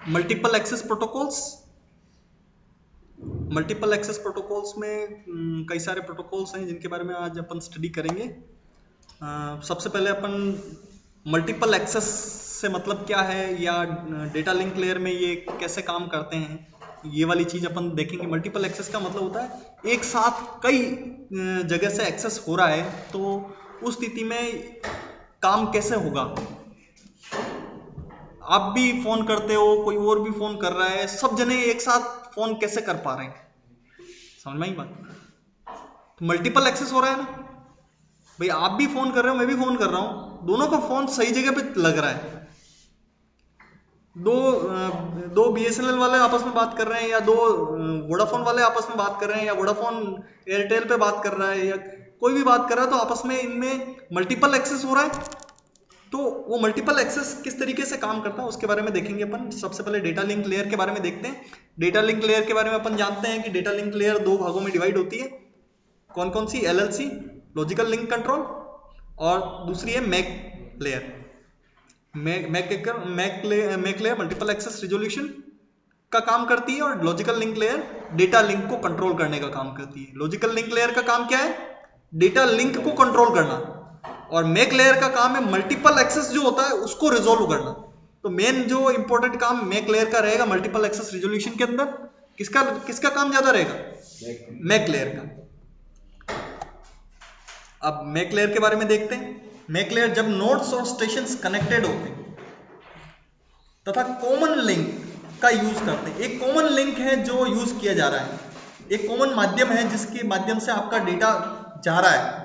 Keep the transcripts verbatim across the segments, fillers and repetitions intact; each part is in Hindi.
Multiple access protocols. Multiple access protocols में कई सारे प्रोटोकॉल्स हैं जिनके बारे में आज अपन स्टडी करेंगे। आ, सबसे पहले अपन मल्टीपल एक्सेस से मतलब क्या है या डेटा लिंक लेयर में ये कैसे काम करते हैं, ये वाली चीज अपन देखेंगे। मल्टीपल एक्सेस का मतलब होता है एक साथ कई जगह से एक्सेस हो रहा है, तो उस स्थिति में काम कैसे होगा। आप भी फोन करते हो, कोई और भी फोन कर रहा है, सब जने एक साथ फोन कैसे कर पा रहे हैं, समझ में ही बात। तो मल्टीपल एक्सेस हो रहा है ना भाई, आप भी फोन कर रहे हो, मैं भी फोन कर रहा हूं, दोनों का फोन सही जगह पे लग रहा है। दो दो बीएसएनएल वाले आपस में बात कर रहे हैं, या दो वोडाफोन वाले आपस में बात कर रहे हैं, या वोडाफोन एयरटेल पे बात कर रहा है, या कोई भी बात कर रहा है, तो आपस में इनमें मल्टीपल एक्सेस हो रहा है। तो वो मल्टीपल एक्सेस किस तरीके से काम करता है उसके बारे में देखेंगे अपन। सबसे पहले डेटा लिंक लेयर के बारे में देखते हैं। डेटा लिंक लेयर के बारे में अपन जानते हैं कि डेटा लिंक लेयर दो भागों में डिवाइड होती है। कौन कौन सी? एलएलसी, लॉजिकल लिंक कंट्रोल, और दूसरी है MAC layer. MAC MAC MAC layer multiple access resolution का काम करती है, और logical link layer data link को कंट्रोल करने का काम करती है। लॉजिकल लिंक लेयर का काम क्या है? डेटा लिंक को कंट्रोल करना, और मैक लेयर का काम है मल्टीपल एक्सेस जो होता है उसको रिजोल्व करना। तो मेन जो इंपॉर्टेंट काम मैक लेयर का रहेगा मल्टीपल एक्सेस रिजोल्यूशन के अंदर। किसका किसका काम ज्यादा रहेगा? मैक लेयर का। अब मैक लेयर के बारे में देखते हैं। मैक लेयर जब नोड्स और स्टेशंस कनेक्टेड होते हैं तथा कॉमन लिंक का यूज करते हैं। एक कॉमन लिंक है जो यूज किया जा रहा है, एक कॉमन माध्यम है जिसके माध्यम से आपका डेटा जा रहा है।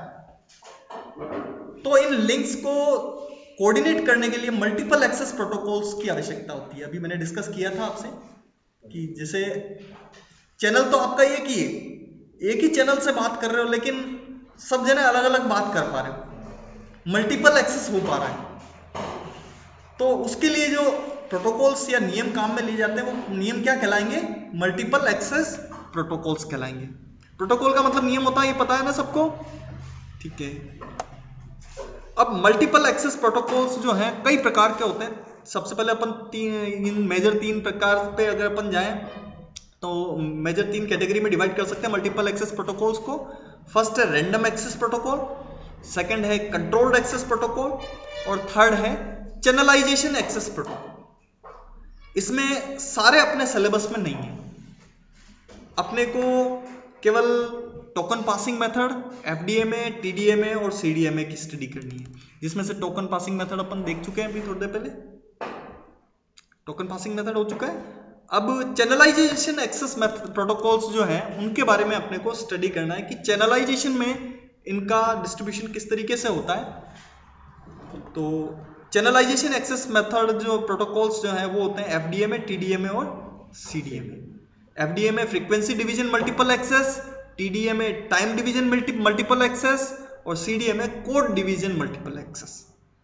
तो इन लिंक्स को कोऑर्डिनेट करने के लिए मल्टीपल एक्सेस प्रोटोकॉल्स की आवश्यकता होती है। अभी मैंने डिस्कस किया था आपसे कि जैसे चैनल तो आपका एक ही है, एक ही चैनल से बात कर रहे हो, लेकिन सब जने अलग अलग बात कर पा रहे हो, मल्टीपल एक्सेस हो पा रहा है। तो उसके लिए जो प्रोटोकॉल्स या नियम काम में लिए जाते हैं वो नियम क्या कहलाएंगे? मल्टीपल एक्सेस प्रोटोकॉल्स कहलाएंगे। प्रोटोकॉल का मतलब नियम होता है, ये पता है ना सबको, ठीक है। अब मल्टीपल एक्सेस प्रोटोकॉल्स जो हैं कई प्रकार के होते हैं। सबसे पहले अपन तीन इन मेजर तीन प्रकार पे अगर अपन जाएं तो मेजर तीन कैटेगरी में डिवाइड कर सकते हैं मल्टीपल एक्सेस प्रोटोकॉल्स को। फर्स्ट है रैंडम एक्सेस प्रोटोकॉल, सेकंड है कंट्रोल्ड एक्सेस प्रोटोकॉल, और थर्ड है चैनलाइजेशन एक्सेस प्रोटोकॉल। इसमें सारे अपने सिलेबस में नहीं है, अपने को केवल token passing method, FDMA, TDMA और सीडीएमए की स्टडी करनी है, जिसमें से टोकन पासिंग मेथड अपन देख चुके हैं अभी थोड़ी देर पहले, टोकन पासिंग मेथड हो चुका है। अब चैनलाइजेशन एक्सेस प्रोटोकॉल्स जो हैं उनके बारे में अपने को स्टडी करना है कि चैनलाइजेशन में इनका डिस्ट्रीब्यूशन किस तरीके से होता है। तो चैनलाइजेशन एक्सेस मेथड जो प्रोटोकॉल्स जो हैं वो होते हैं एफडीएमए, टीडीएमए और CDMA. FDMA frequency division multiple access, TDMA time division multiple access, और CDMA code division multiple access.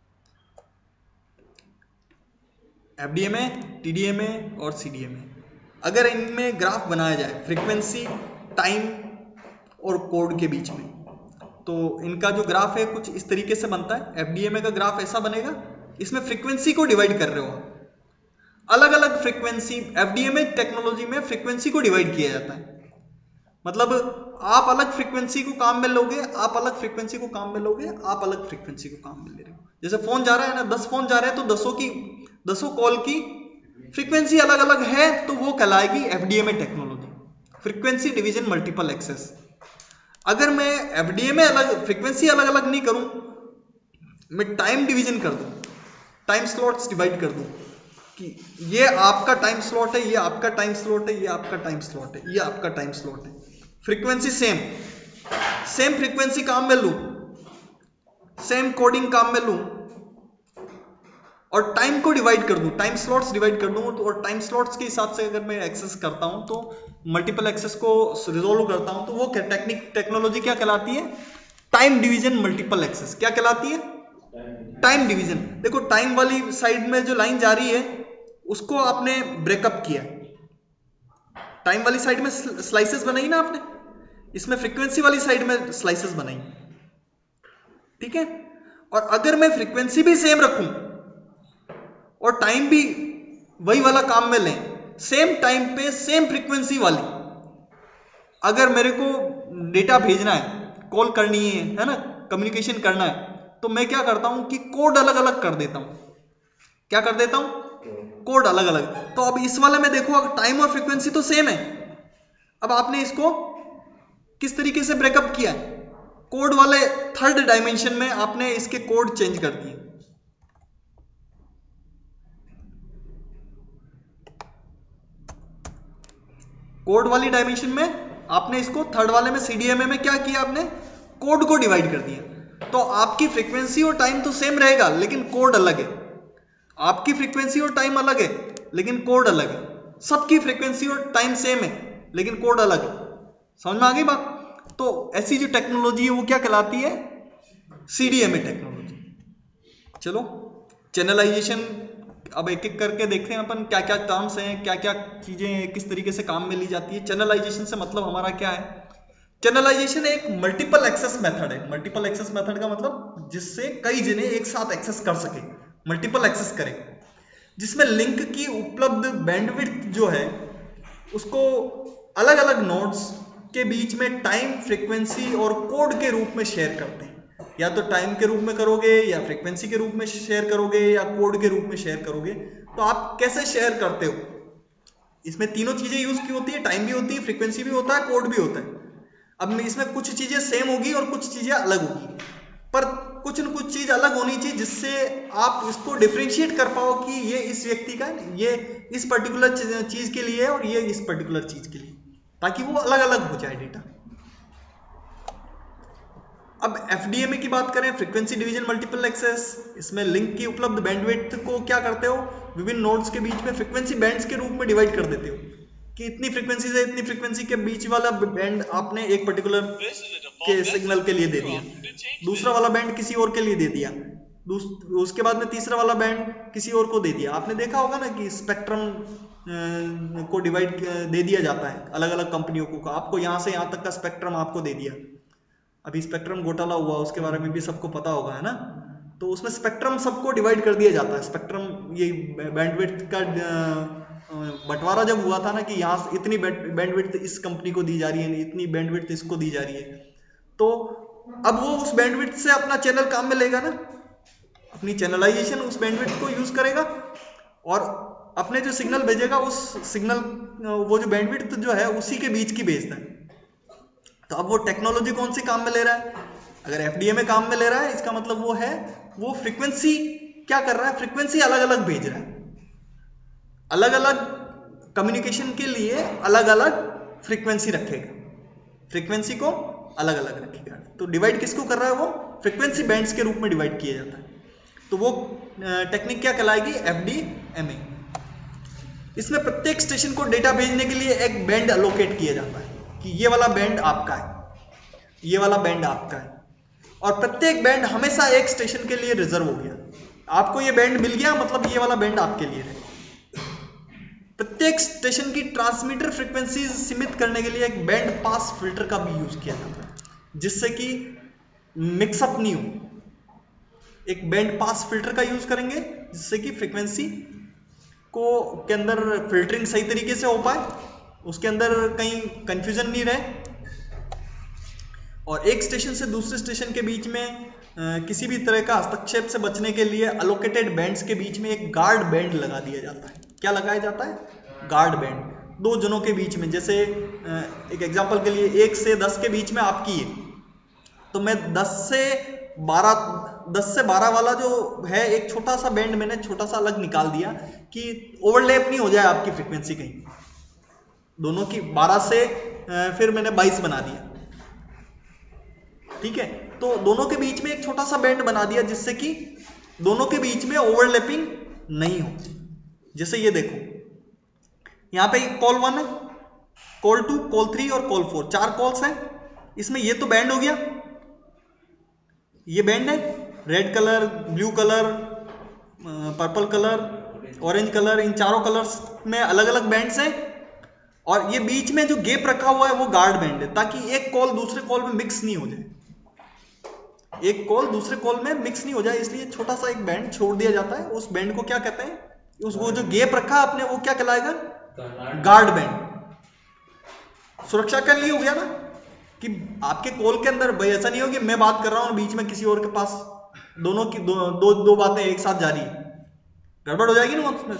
FDMA, TDMA और सीडीएमए, अगर इनमें ग्राफ बनाया जाए फ्रीक्वेंसी, टाइम और कोड के बीच में, तो इनका जो ग्राफ है कुछ इस तरीके से बनता है। एफडीएमए का ग्राफ ऐसा बनेगा, इसमें फ्रीक्वेंसी को डिवाइड कर रहे हो, अलग अलग फ्रीक्वेंसी। एफडीएमए टेक्नोलॉजी में फ्रीक्वेंसी को डिवाइड किया जाता है, मतलब आप अलग फ्रीक्वेंसी को काम में लोगे, आप अलग फ्रीक्वेंसी को काम में लोगे, आप अलग फ्रीक्वेंसी को काम में ले रहे हो। जैसे फोन जा रहा है ना, दस फोन जा रहे हैं तो दसों की दसों कॉल की फ्रीक्वेंसी अलग अलग है, तो वो कहलाएगी FDMA technology, frequency division multiple access. अगर मैं एफडीएमए अलग फ्रीक्वेंसी अलग अलग नहीं करूं, मैं टाइम डिवीजन कर दूं, टाइम स्लॉट्स डिवाइड कर दूं कि ये आपका टाइम स्लॉट है, ये आपका टाइम स्लॉट है, ये आपका टाइम स्लॉट है, ये आपका टाइम स्लॉट है, फ्रीक्वेंसी सेम सेम फ्रीक्वेंसी काम में लूं, सेम कोडिंग काम में लूं, और टाइम को डिवाइड कर दूं, टाइम स्लॉट्स डिवाइड कर दूं, तो और टाइम स्लॉट्स के हिसाब से अगर मैं एक्सेस करता हूं तो मल्टीपल एक्सेस को रिजोल्व करता हूं, तो वो टेक्निक टेक्नोलॉजी क्या कहलाती है? Time division multiple access. क्या कहलाती है? Time division. देखो टाइम वाली साइड में जो लाइन जा रही है उसको आपने ब्रेकअप किया, टाइम वाली साइड में स्लाइसेस बनाई ना आपने, इसमें फ्रीक्वेंसी वाली साइड में स्लाइसेस बनाई, ठीक है। और अगर मैं फ्रीक्वेंसी भी सेम रखूं और टाइम भी वही वाला काम में लें, सेम टाइम पे सेम फ्रीक्वेंसी वाली। अगर मेरे को डेटा भेजना है, कॉल करनी है है ना, कम्युनिकेशन करना है, तो मैं क्या करता हूं कि कोड अलग अलग कर देता हूं। क्या कर देता हूं? कोड अलग अलग। तो अब इस वाले में देखो, टाइम और फ्रीक्वेंसी तो सेम है, अब आपने इसको किस तरीके से ब्रेकअप किया है? कोड वाले थर्ड डायमेंशन में आपने इसके कोड चेंज कर दिए। कोड वाली डायमेंशन में आपने इसको थर्ड वाले में सीडीएमए में क्या किया? आपने कोड को डिवाइड कर दिया। तो आपकी फ्रीक्वेंसी और टाइम तो सेम रहेगा, लेकिन कोड अलग है। आपकी फ्रीक्वेंसी और टाइम अलग है, लेकिन कोड अलग है। सबकी फ्रीक्वेंसी और टाइम सेम है, लेकिन कोड अलग है। समझ में आ गई बात? तो ऐसी जो टेक्नोलॉजी है वो क्या कहलाती है? CDMA technology. चलो चैनलाइजेशन अब एक एक करके देखते हैं अपन, क्या क्या टर्म्स हैं, क्या क्या चीजें किस तरीके से काम में ली जाती है। चैनलाइजेशन से मतलब हमारा क्या है? चैनलाइजेशन एक मल्टीपल एक्सेस मेथड है। मल्टीपल एक्सेस मेथड का मतलब जिससे कई जने एक साथ एक्सेस कर सके, मल्टीपल एक्सेस करें, जिसमें लिंक की उपलब्ध बैंडविड्थ जो है उसको अलग अलग नोड्स के बीच में टाइम, फ्रीक्वेंसी और कोड के रूप में शेयर करते हैं। या तो टाइम के रूप में करोगे, या फ्रीक्वेंसी के रूप में शेयर करोगे, या कोड के रूप में शेयर करोगे। तो आप कैसे शेयर करते हो? इसमें तीनों चीजें यूज की होती है, टाइम भी होती है, फ्रीक्वेंसी भी होता है, कोड भी होता है। अब इसमें कुछ चीजें सेम होगी और कुछ चीजें अलग होगी, पर कुछ न कुछ चीज अलग होनी चाहिए जिससे आप इसको डिफरेंशिएट कर पाओ कि ये इस व्यक्ति का, ये इस पर्टिकुलर चीज के लिए है और ये इस पर्टिकुलर चीज के लिए, ताकि वो अलग अलग हो जाए डेटा। अब एफडीएमए की बात करें, फ्रीक्वेंसी डिवीजन मल्टीपल एक्सेस, इसमें लिंक की उपलब्ध बैंडविड्थ को क्या करते हो? विभिन्न नोड्स के बीच में फ्रीक्वेंसी बैंड्स के रूप में डिवाइड कर देते हो कि इतनी फ्रीक्वेंसी से इतनी फ्रीक्वेंसी के बीच वाला बैंड आपने एक पर्टिकुलर के सिग्नल के लिए दे दिया, दूसरा वाला बैंड किसी और के लिए दे दिया, उसके बाद में तीसरा वाला बैंड किसी और को दे दिया। आपने देखा होगा ना कि स्पेक्ट्रम को डिवाइड दे दिया जाता है अलग अलग कंपनियों को, आपको यहां से यहां तक का स्पेक्ट्रम आपको दे दिया। अभी स्पेक्ट्रम घोटाला हुआ, उसके बारे में भी सबको पता होगा, है ना? तो उसमें स्पेक्ट्रम सबको डिवाइड कर दिया जाता है। स्पेक्ट्रम ये बैंडविड्थ का बंटवारा जब हुआ था ना कि यहाँ इतनी बैंडविड्थ इस कंपनी को दी जा रही है, इतनी बैंडविड्थ इसको दी जा रही है, तो अब वो उस बैंडविड्थ से अपना चैनल काम में लेगा ना, अपनी चैनलाइजेशन उस बैंडविड्थ को यूज करेगा और अपने जो सिग्नल भेजेगा उस सिग्नल, वो जो बैंडविड्थ जो है उसी के बीच की भेजता है। तो अब वो टेक्नोलॉजी कौन सी काम में ले रहा है? अगर एफडीएमए काम में ले रहा है, इसका मतलब वो है वो फ्रीक्वेंसी क्या कर रहा है? फ्रीक्वेंसी अलग अलग भेज रहा है, अलग अलग कम्युनिकेशन के लिए अलग अलग फ्रीक्वेंसी रखेगा, फ्रीक्वेंसी को अलग अलग रखेगा। तो डिवाइड किसको कर रहा है? वो फ्रीक्वेंसी बैंड्स के रूप में डिवाइड किया जाता है। तो वो टेक्निक क्या कहलाएगी? एफडीएमए। इसमें प्रत्येक स्टेशन को डेटा भेजने के लिए एक बैंड अलोकेट किया जाता है कि ये वाला बैंड आपका है, ये वाला बैंड आपका है, और प्रत्येक बैंड हमेशा एक स्टेशन के लिए रिजर्व हो गया। आपको ये बैंड मिल गया, मतलब ये वाला बैंड आपके लिए है। प्रत्येक स्टेशन की ट्रांसमीटर फ्रीक्वेंसी सीमित करने के लिए एक बैंड पास फिल्टर का भी यूज किया जाता है, जिससे कि मिक्सअप नहीं हो। एक बैंड पास फिल्टर का यूज करेंगे जिससे कि फ्रीक्वेंसी को के अंदर फिल्टरिंग सही तरीके से हो पाए, उसके अंदर कहीं कंफ्यूजन नहीं रहे, और एक स्टेशन से दूसरे स्टेशन के बीच में आ, किसी भी तरह का हस्तक्षेप से बचने के लिए अलोकेटेड बैंड्स के बीच में एक गार्ड बैंड लगा दिया जाता है। क्या लगाया जाता है? गार्ड बैंड, दो जनों के बीच में। जैसे आ, एक एग्जांपल के लिए एक से दस के बीच में आपकी है, तो मैं दस से बारह दस से बारह वाला जो है एक छोटा सा बैंड मैंने छोटा सा अलग निकाल दिया कि ओवरलैप नहीं हो जाए आपकी फ्रीक्वेंसी कहीं दोनों की। बारह से फिर मैंने बाईस बना दिया, ठीक है? तो दोनों के बीच में एक छोटा सा बैंड बना दिया जिससे कि दोनों के बीच में ओवरलैपिंग नहीं हो। जैसे ये देखो, यहां पे कॉल वन है, कॉल टू, कॉल थ्री और कॉल फोर, चार कॉल्स हैं। इसमें ये तो बैंड हो गया, ये बैंड है, red colour, blue colour, purple colour, orange colour, इन चारों कलर्स में अलग अलग बैंड्स हैं, और ये बीच में जो गैप रखा हुआ है वो गार्ड बैंड है, ताकि एक कॉल दूसरे कॉल में मिक्स नहीं हो जाए, एक कॉल दूसरे कॉल में मिक्स नहीं हो जाए, इसलिए छोटा सा एक बैंड छोड़ दिया जाता है। उस बैंड को क्या कहते हैं? उस वो जो गैप रखा आपने वो क्या कहलाएगा, गार्ड बैंड। सुरक्षा के लिए हो गया ना कि आपके कॉल के अंदर भाई ऐसा नहीं हो कि मैं बात कर रहा हूं बीच में किसी और के पास दोनों की दो दो, दो बातें एक साथ जा रही है, गड़बड़ हो जाएगी ना उसमें।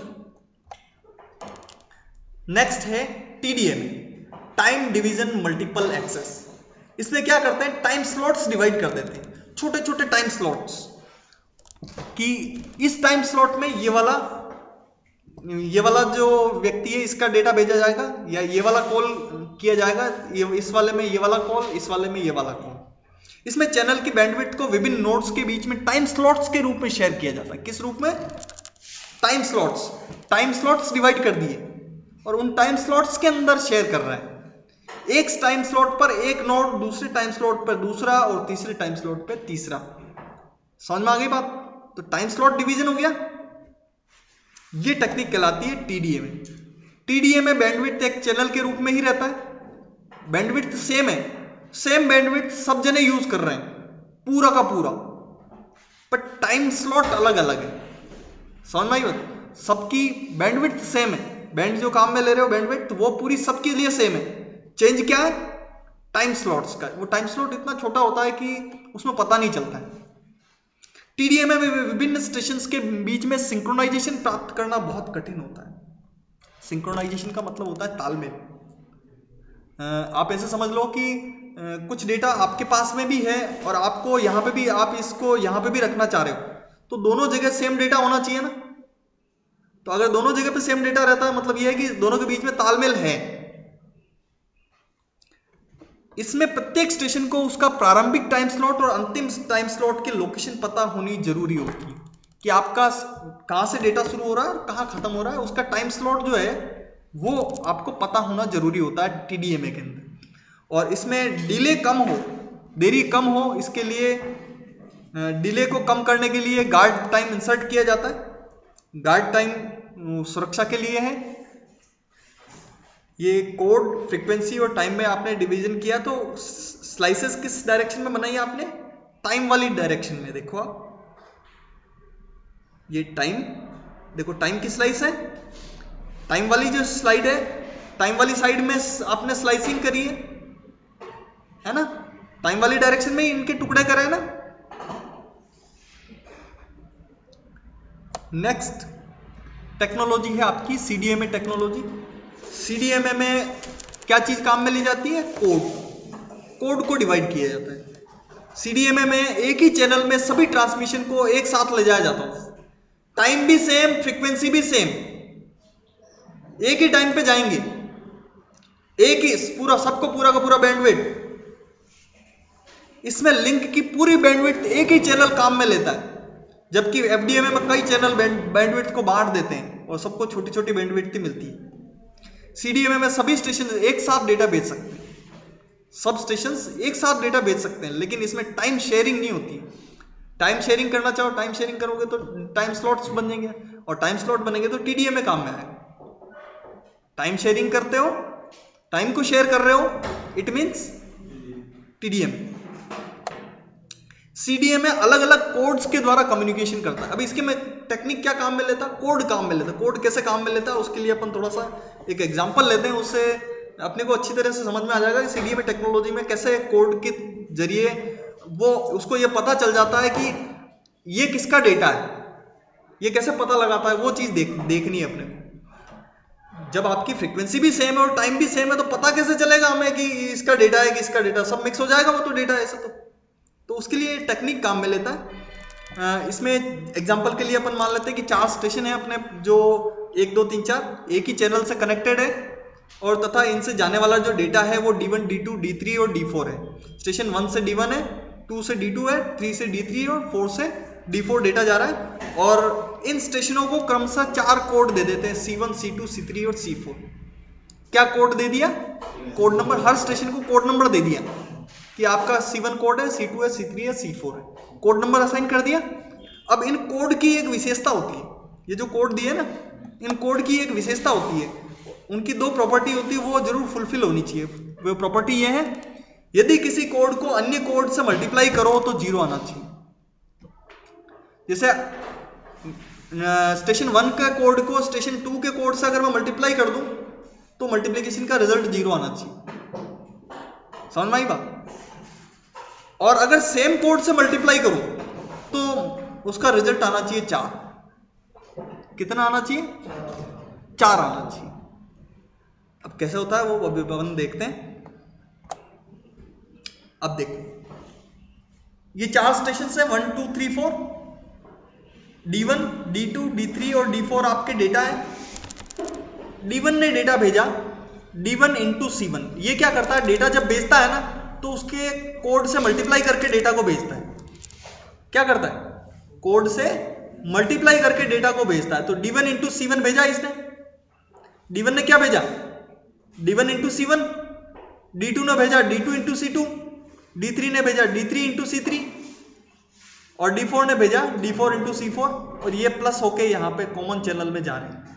नेक्स्ट है TDM, time division multiple access. इसमें क्या करते हैं, टाइम स्लॉट्स डिवाइड कर देते हैं, छोटे छोटे टाइम स्लॉट्स, कि इस टाइम स्लॉट में ये वाला ये वाला जो व्यक्ति है इसका डेटा भेजा जाएगा या ये वाला कॉल किया जाएगा, ये इस वाले में ये वाला कॉल, इस वाले में ये वाला कॉल। इसमें चैनल की बैंडविड्थ को विभिन्न नोड्स के बीच में टाइम स्लॉट्स के रूप में शेयर किया जाता है। किस रूप में, time slots. Time slots divide कर दिए और उन टाइम स्लॉट्स के अंदर शेयर कर रहा है। एक टाइम स्लॉट पर एक नोड, दूसरे टाइम स्लॉट पर दूसरा और तीसरे टाइम स्लॉट पर तीसरा। समझ में आ गई बात? तो टाइम स्लॉट डिवीजन हो गया। ये टेक्निक कहलाती है टीडीएम। टीडीएम में बैंडविड्थ एक चैनल के रूप में ही रहता है, बैंडविड्थ सेम है, सेम बैंडविड्थ सब जने यूज कर रहे हैं पूरा का पूरा, पर टाइम स्लॉट अलग अलग है। समझ में आई बात? सबकी बैंडविड्थ सेम है, बैंड जो काम में ले रहे हो बैंडविड्थ वो पूरी सबके लिए सेम है। चेंज क्या है, टाइम स्लॉट्स का। वो टाइम स्लॉट इतना छोटा होता है कि उसमें पता नहीं चलता है। टीडीएम में विभिन्न स्टेशंस के बीच में सिंक्रोनाइजेशन प्राप्त करना बहुत कठिन होता है। सिंक्रोनाइजेशन का मतलब होता है तालमेल। आप ऐसे समझ लो कि कुछ डेटा आपके पास में भी है और आपको यहाँ पे भी, आप इसको यहाँ पे भी रखना चाह रहे हो, तो दोनों जगह सेम डेटा होना चाहिए ना। तो अगर दोनों जगह पे सेम डेटा रहता है मतलब यह है कि दोनों के बीच में तालमेल है। इसमें प्रत्येक स्टेशन को उसका प्रारंभिक टाइम स्लॉट और अंतिम टाइम स्लॉट की लोकेशन पता होनी जरूरी होती है कि आपका कहां से डेटा शुरू हो रहा है और कहां खत्म हो रहा है। उसका टाइम स्लॉट जो है वो आपको पता होना जरूरी होता है टीडीएमए के अंदर। और इसमें डिले कम हो, देरी कम हो, इसके लिए डिले को कम करने के लिए गार्ड टाइम इंसर्ट किया जाता है। गार्ड टाइम सुरक्षा के लिए है। ये कोड फ्रीक्वेंसी और टाइम में आपने डिवीजन किया तो स्लाइसेस किस डायरेक्शन में बनाई आपने, टाइम वाली डायरेक्शन में। देखो आप ये टाइम, देखो टाइम की स्लाइस है, टाइम वाली जो स्लाइड है, टाइम वाली साइड में आपने स्लाइसिंग करी है, है ना। टाइम वाली डायरेक्शन में ही इनके टुकड़े करे ना। नेक्स्ट टेक्नोलॉजी है आपकी सीडीएमए टेक्नोलॉजी। सीडीएमए में क्या चीज काम में ली जाती है, कोड। कोड को डिवाइड किया जाता है। सीडीएमए में एक ही चैनल में सभी ट्रांसमिशन को एक साथ ले जाया जाता है। टाइम भी सेम, फ्रीक्वेंसी भी सेम, एक ही टाइम पे जाएंगे, एक ही पूरा सबको पूरा का पूरा बैंडविड्थ। इसमें लिंक की पूरी बैंडविड्थ एक ही चैनल काम में लेता है, जबकि एफडीएमए में कई चैनल बैंडविड्थ को बांट देते हैं और सबको छोटी छोटी बैंडविड्थ मिलती है। सीडीएमए में सभी स्टेशन एक साथ डेटा भेज सकते हैं, सब स्टेशंस एक साथ डेटा भेज सकते हैं, लेकिन इसमें टाइम शेयरिंग नहीं होती। टाइम शेयरिंग करना चाहो, टाइम शेयरिंग करोगे तो टाइम स्लॉट्स बनेंगे और टाइम स्लॉट बनेंगे तो टीडीएमए काम में आएगा। टाइम शेयरिंग करते हो, टाइम को शेयर कर रहे हो, इट मींस टीडीएमए। सीडीएमए अलग अलग कोड्स के द्वारा कम्युनिकेशन करता है। अब इसके में टेक्निक क्या काम में लेता है, कोड काम में लेता है। कोड कैसे काम में लेता है उसके लिए अपन थोड़ा सा एक एग्जांपल लेते हैं, उससे अपने को अच्छी तरह से समझ में आ जाएगा कि सीडीएमए टेक्नोलॉजी में कैसे कोड के जरिए वो उसको ये पता चल जाता है कि ये किसका डेटा है, ये कैसे पता लगाता है। वो चीज देख देखनी है अपने को। जब आपकी फ्रीक्वेंसी भी सेम है और टाइम भी सेम है तो पता कैसे चलेगा हमें कि इसका डेटा है कि इसका डेटा, सब मिक्स हो जाएगा वो तो डेटा ऐसा तो तो उसके लिए टेक्निक काम में लेता है। इसमें एग्जांपल के लिए अपन मान लेते हैं कि चार स्टेशन है अपने, जो एक दो तीन चार एक ही चैनल से कनेक्टेड है और तथा इनसे जाने वाला जो डेटा है वो D one, D two, D three और डी फोर है। स्टेशन वन से डी वन है, टू से डी टू है, थ्री से डी थ्री और फोर से डी फोर डेटा जा रहा है। और इन स्टेशनों को क्रमशः चार कोड दे देते हैं, C one, C two, C three और सी फोर। क्या कोड दे दिया, कोड नंबर, हर स्टेशन को कोड नंबर दे दिया कि आपका सी वन कोड है, सी टू है, सी थ्री है, सी फोर है, कोड नंबर असाइन कर दिया। अब इन कोड की एक विशेषता होती है, ये जो कोड दिए ना, इन कोड की एक विशेषता होती है, उनकी दो प्रॉपर्टी होती है, वो जरूर फुलफिल होनी चाहिए। वो प्रॉपर्टी ये है, यदि किसी कोड को अन्य कोड से मल्टीप्लाई करो तो जीरो आना चाहिए। जैसे स्टेशन वन के कोड को स्टेशन टू के कोड से अगर मैं मल्टीप्लाई कर दूं तो मल्टीप्लिकेशन का रिजल्ट जीरो आना चाहिए। समझ में आई बात? और अगर सेम कोड से मल्टीप्लाई करूं तो उसका रिजल्ट आना चाहिए चार। कितना आना चाहिए? चार आना चाहिए। अब कैसे होता है वो अभी अपन देखते हैं। अब देखो ये चार स्टेशन है, one two three four, D one, D two, D three और डी फोर आपके डेटा है। डी वन ने डेटा भेजा, D one into C one. ये क्या करता है, डेटा जब भेजता है ना तो उसके कोड से मल्टीप्लाई करके डेटा को भेजता है। क्या करता है? कोड से मल्टीप्लाई करके डेटा को भेजता है। तो D one into C one भेजा इसने। डी वन ने क्या भेजा? D one into C one. D two ने भेजा D two into C two. D three ने भेजा D three into C three और डी फोर ने भेजा D four into C four. और ये प्लस होके यहां पे कॉमन चैनल में जा रहे हैं।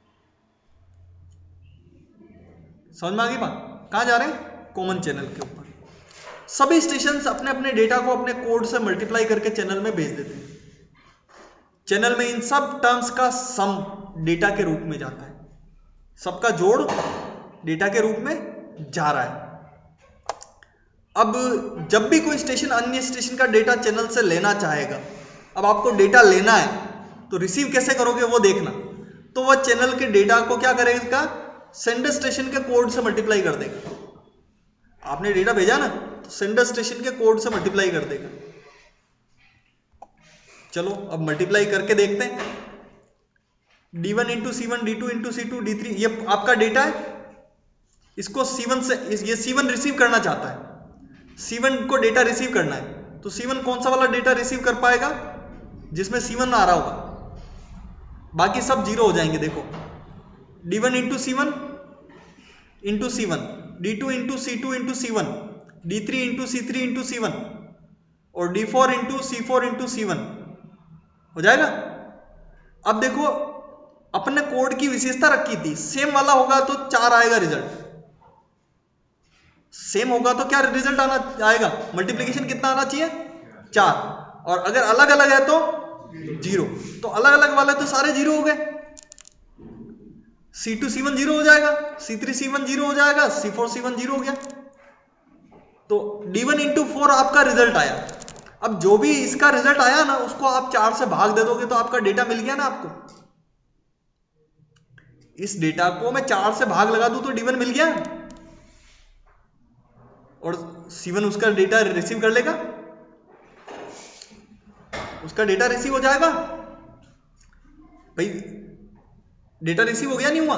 समझ में आ गई बात? कहां जा रहे हैं? कॉमन चैनल के ऊपर। सभी स्टेशंस अपने अपने डेटा को अपने कोड से मल्टीप्लाई करके चैनल में भेज देते हैं। चैनल में इन सब टर्म्स का सम डेटा के रूप में जाता है। सबका जोड़ डेटा के रूप में जा रहा है। अब जब भी कोई स्टेशन अन्य स्टेशन का डेटा चैनल से लेना चाहेगा, अब आपको डेटा लेना है तो रिसीव कैसे करोगे वो देखना। तो वह चैनल के डेटा को क्या करेगा? सेंडर स्टेशन के कोड से मल्टीप्लाई कर देगा। आपने डेटा भेजा ना तो सेंडर स्टेशन के कोड से मल्टीप्लाई कर देगा। चलो अब मल्टीप्लाई करके देखते हैं। D one into C one, D two into C two, D three, ये आपका डेटा है। इसको सी वन से, ये सी वन रिसीव करना चाहता है। सी वन को डेटा रिसीव करना है तो सी वन कौन सा वाला डेटा रिसीव कर पाएगा? जिसमें सी वन आ रहा होगा। बाकी सब जीरो हो जाएंगे। देखो D one into C one into C one, D two into C two into C one, D three into C three into C one और D four into C four into C one हो जाएगा। अब देखो अपने कोड की विशेषता रखी थी, सेम वाला होगा तो चार आएगा रिजल्ट। सेम होगा तो क्या रिजल्ट आना आएगा? मल्टीप्लिकेशन कितना आना चाहिए? चार। और अगर अलग अलग है तो जीरो। तो अलग अलग वाले तो सारे जीरो हो गए। C two C one zero हो जाएगा, C three C one zero हो जाएगा, C four C one zero हो गया। तो डी वन इंटू फोर आपका रिजल्ट आया। अब जो भी इसका रिजल्ट आया ना उसको आप चार से भाग दे दोगे तो आपका डेटा मिल गया ना आपको। इस डेटा को मैं चार से भाग लगा दूं तो डी वन मिल गया और सी वन उसका डेटा रिसीव कर लेगा। उसका डेटा रिसीव हो जाएगा भाई। डेटा रिसीव हो गया नहीं हुआ?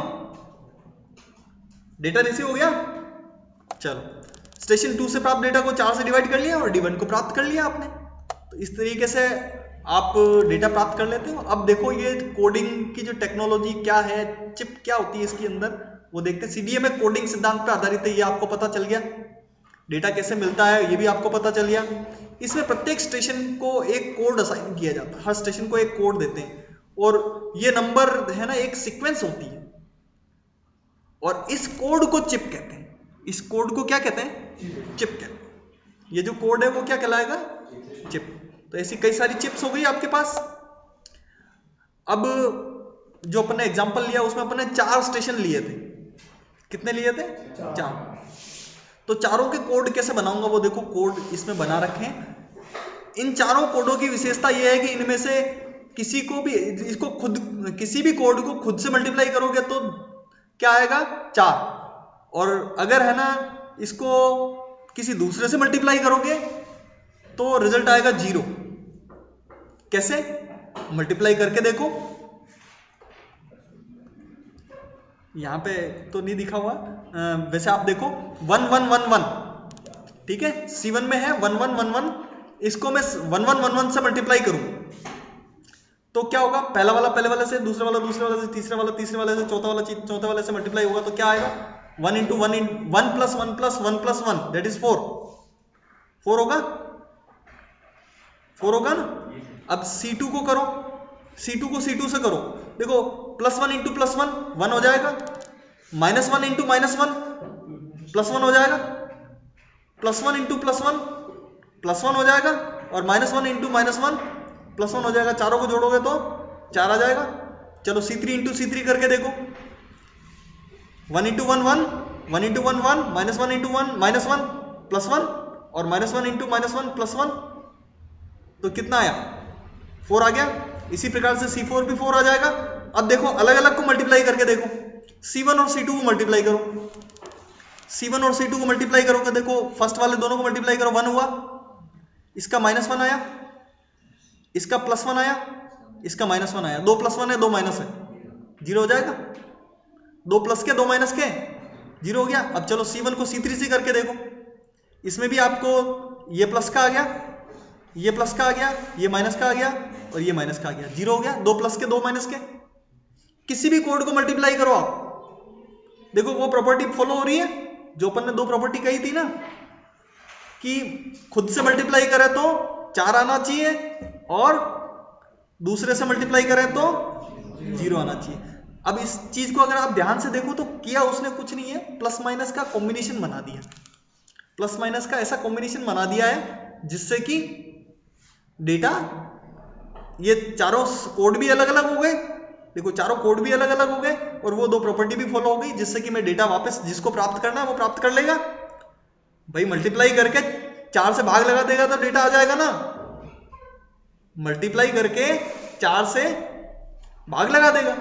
डेटा रिसीव हो गया। चलो स्टेशन टू से प्राप्त डेटा को चार से डिवाइड कर लिया और डी वन को प्राप्त कर लिया आपने। तो इस तरीके से आप डेटा प्राप्त कर लेते हो। अब देखो ये कोडिंग की जो टेक्नोलॉजी क्या है, चिप क्या होती है इसके अंदर, वो देखते हैं। सीडीएम में कोडिंग सिद्धांत पर आधारित है, ये आपको पता चल गया। डेटा कैसे मिलता है ये भी आपको पता चल गया। इसमें प्रत्येक स्टेशन को एक कोड असाइन किया जाता है। हर स्टेशन को एक कोड देते हैं और ये नंबर है ना एक सीक्वेंस होती है और इस कोड को चिप कहते हैं। इस कोड को क्या कहते हैं? चिप कहते हैं। ये जो कोड है वो क्या कहलाएगा? चिप। तो ऐसी कई सारी चिप्स हो गई आपके पास। अब जो अपने एग्जांपल लिया उसमें अपने चार स्टेशन लिए थे। कितने लिए थे? चार, चार। तो चारों के कोड कैसे बनाऊंगा वो देखो, कोड इसमें बना रखे हैं। इन चारों कोडों की विशेषता यह है कि इनमें से किसी को भी इसको खुद किसी भी कोड को खुद से मल्टीप्लाई करोगे तो क्या आएगा? चार। और अगर है ना इसको किसी दूसरे से मल्टीप्लाई करोगे तो रिजल्ट आएगा जीरो। कैसे? मल्टीप्लाई करके देखो। यहां पे तो नहीं दिखा हुआ, वैसे आप देखो वन वन वन वन, ठीक है, सी वन में है वन वन वन वन। इसको मैं वन वन वन वन से मल्टीप्लाई करूं तो क्या होगा? पहला वाला पहले वाले से, दूसरा वाला दूसरे वाले से, तीसरा वाला तीसरे वाले से, चौथा वाला चौथे वाले से मल्टीप्लाई होगा तो क्या आएगा? One into one in one plus one plus one plus one that is four. Four होगा? फोर होगा ना। अब सी टू को करो, सी टू को सी टू से करो, देखो plus one into plus one one हो जाएगा, minus one into minus one plus one हो जाएगा, plus one into plus one plus one हो जाएगा और minus one into minus one plus one हो जाएगा। चारों को जोड़ोगे तो चार आ जाएगा। चलो C three into C three करके देखो, one into one one, one into one one, minus one into one minus one plus one, और minus one into minus one plus one, तो कितना आया? फोर आ गया। इसी प्रकार से सी फोर भी फोर आ जाएगा। अब देखो अलग अलग को मल्टीप्लाई करके देखो, सी वन और सी टू को मल्टीप्लाई करो, सी वन और सी टू को मल्टीप्लाई करोगे, देखो फर्स्ट वाले दोनों को मल्टीप्लाई करो, वन हुआ, इसका माइनस वन आया, इसका प्लस वन आया, इसका माइनस वन आया, दो प्लस वन है दो माइनस है, जीरो हो जाएगा। दो प्लस के दो माइनस के जीरो हो गया। अब चलो सी वन को सी थ्री से करके देखो, इसमें भी आपको ये प्लस का आ गया, ये प्लस का आ गया, ये माइनस का आ गया और ये माइनस का आ गया, जीरो हो गया। दो प्लस के दो माइनस के, किसी भी कोड को मल्टीप्लाई करो आप, देखो वो प्रॉपर्टी फॉलो हो रही है जो अपन ने दो प्रॉपर्टी कही थी ना, कि खुद से मल्टीप्लाई करें तो चार आना चाहिए और दूसरे से मल्टीप्लाई करें तो जीरो आना चाहिए। अब इस चीज को अगर आप ध्यान से देखो तो किया उसने कुछ नहीं है, प्लस माइनस का कॉम्बिनेशन बना दिया, प्लस माइनस का ऐसा कॉम्बिनेशन बना दिया है जिससे कि डेटा, ये चारों कोड भी अलग अलग हो गए, देखो चारों कोड भी अलग अलग हो गए और वो दो प्रॉपर्टी भी फॉलो हो गई, जिससे कि मैं डेटा वापस जिसको प्राप्त करना है वो प्राप्त कर लेगा। भाई मल्टीप्लाई करके चार से भाग लगा देगा तो डेटा आ जाएगा ना, मल्टीप्लाई करके चार से भाग लगा देगा।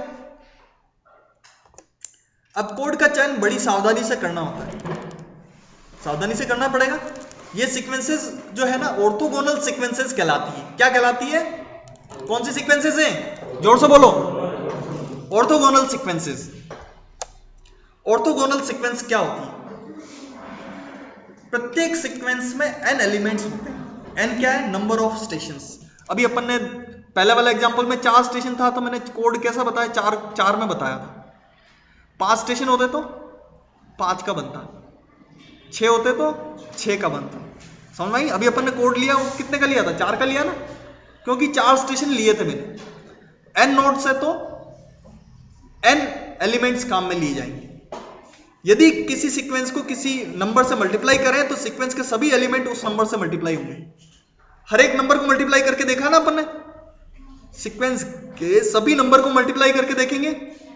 अब कोड का चयन बड़ी सावधानी से करना होता है, सावधानी से करना पड़ेगा। ये सीक्वेंसेस जो है ना ऑर्थोगोनल सीक्वेंसेस कहलाती है। क्या कहलाती है? कौन सी सीक्वेंसेस हैं? जोर से बोलो, ऑर्थोगोनल सीक्वेंसेस। ऑर्थोगोनल सीक्वेंस क्या होती है? प्रत्येक सीक्वेंस में एन एलिमेंट्स होते हैं। एन क्या है? Number of stations. अभी अपन ने पहले वाला एग्जांपल में चार स्टेशन था तो मैंने कोड कैसा बताया? चार चार में बताया था। पांच स्टेशन होते तो पांच का बनता, छह होते तो छह का बनता। समझ में आई? अभी अपन ने कोड लिया, वो कितने का लिया था? चार का लिया ना, क्योंकि चार स्टेशन लिए थे मैंने। एन नोड्स है तो एन एलिमेंट्स काम में लिए जाएंगे। यदि किसी सीक्वेंस को किसी नंबर से मल्टीप्लाई करें तो सीक्वेंस के सभी एलिमेंट उस नंबर से मल्टीप्लाई होंगे। हर एक नंबर को मल्टीप्लाई करके देखा ना अपन ने, सीक्वेंस के सभी नंबर को मल्टीप्लाई करके देखेंगे।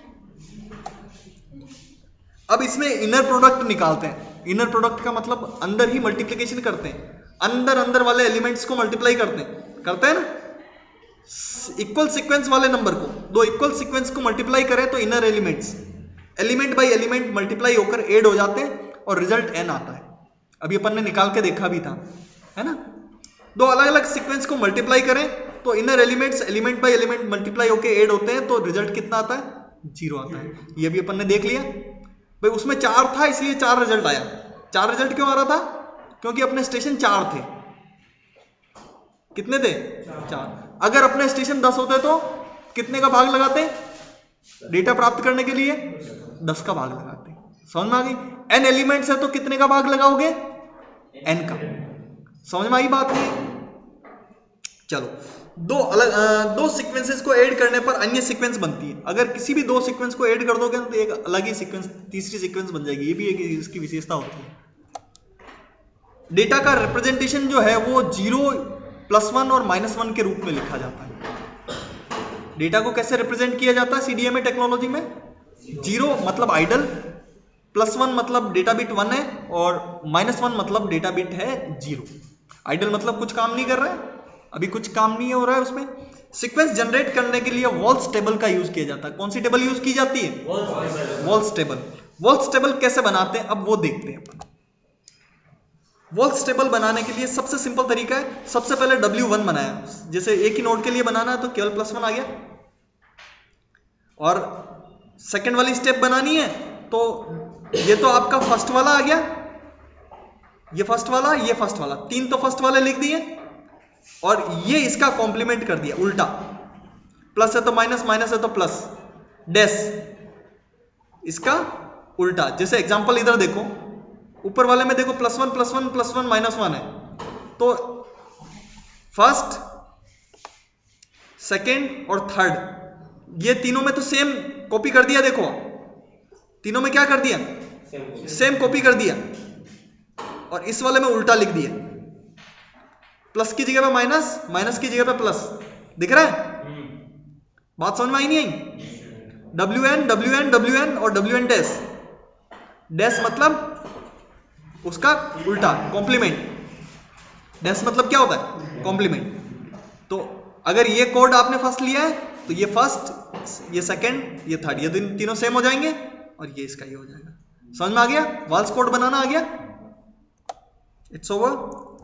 अब इसमें इनर प्रोडक्ट निकालते हैं। इनर प्रोडक्ट का मतलब अंदर ही मल्टीप्लिकेशन करते हैं, अंदर अंदर वाले एलिमेंट्स को मल्टीप्लाई करते हैं, करते हैं ना। इक्वल सीक्वेंस वाले नंबर को, दो इक्वल सीक्वेंस को मल्टीप्लाई करें तो inner elements element by element multiply होकर ऐड हो जाते हैं और रिजल्ट एन आता है। अभी अपन ने निकाल के देखा भी था, है ना। दो अलग अलग सीक्वेंस को मल्टीप्लाई करें तो inner elements element by element multiply होकर ऐड होते हैं तो रिजल्ट कितना आता है? जीरो आता है। ये भी अपन ने देख लिया भाई, उसमें चार था इसलिए चार रिजल्ट आया। चार रिजल्ट क्यों आ रहा था? क्योंकि अपने स्टेशन चार थे। कितने थे? चार। अगर अपने स्टेशन दस होते तो कितने का भाग लगाते डेटा प्राप्त करने के लिए? दस का भाग लगाते। समझ में आ गई? एन एलिमेंट्स है तो कितने का भाग लगाओगे? एन का। समझ में आई बात नहीं? चलो, दो अलग दो सीक्वेंसेस को ऐड करने पर अन्य सीक्वेंस बनती है। अगर किसी भी दो सीक्वेंस को ऐड कर दोगे तो एक अलग ही सीक्वेंस, तीसरी सीक्वेंस बन जाएगी। ये भी एक इसकी विशेषता होती है। डेटा का रिप्रेजेंटेशन जो है वो जीरो, प्लस वन और माइनस वन के रूप में लिखा जाता है। डेटा को कैसे रिप्रेजेंट किया जाता है सीडीएमए टेक्नोलॉजी में? जीरो मतलब आइडल, प्लस वन मतलब डेटा बिट वन है और माइनस वन मतलब डेटा बिट है जीरो। आइडल मतलब कुछ काम नहीं कर रहा है, अभी कुछ काम नहीं हो रहा है उसमें। सीक्वेंस जनरेट करने के लिए वॉल्स टेबल का यूज किया जाता है। कौन सी टेबल यूज की जाती है? Walls table. वॉल्स टेबल कैसे बनाते हैं अब वो देखते हैं अपन। वॉल्स टेबल बनाने के लिए सबसे सिंपल तरीका है, सबसे पहले डब्ल्यू वन बनाया। जैसे एक ही नोड के लिए बनाना है तो केवल प्लस वन आ गया, और सेकंड वाली स्टेप बनानी है तो ये तो आपका फर्स्ट वाला आ गया, ये फर्स्ट वाला, ये फर्स्ट वाला, तीन तो फर्स्ट वाले लिख दिए और ये इसका कॉम्प्लीमेंट कर दिया उल्टा। प्लस है तो माइनस, माइनस है तो प्लस, डैश इसका उल्टा। जैसे एग्जांपल इधर देखो, ऊपर वाले में देखो plus one plus one plus one minus one है, तो फर्स्ट, सेकेंड और थर्ड ये तीनों में तो सेम कॉपी कर दिया। देखो तीनों में क्या कर दिया? सेम कॉपी कर दिया, और इस वाले में उल्टा लिख दिया। प्लस की जगह पे माइनस, माइनस की जगह पे प्लस। दिख रहा है? बात समझ में आई नहीं आई? W N W N W N और डब्ल्यू एन डैश, डैश मतलब उसका उल्टा कॉम्प्लीमेंट, डैश मतलब क्या होता है? कॉम्प्लीमेंट। तो अगर ये कोड आपने फर्स्ट लिया है तो ये फर्स्ट, ये सेकंड, ये थर्ड, ये तीन, तीनों सेम हो जाएंगे और ये इसका ये हो जाएगा। समझ में आ गया? वाल्स कोड बनाना आ गया? It's over.